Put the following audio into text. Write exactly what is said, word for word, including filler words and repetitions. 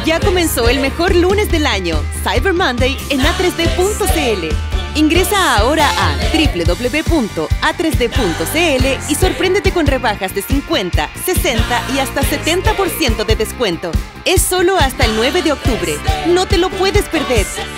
Ya comenzó el mejor lunes del año, Cyber Monday, en A tres D punto C L. Ingresa ahora a doble u doble u doble u punto a tres D punto C L y sorpréndete con rebajas de cincuenta, sesenta y hasta setenta por ciento de descuento. Es solo hasta el nueve de octubre. No te lo puedes perder.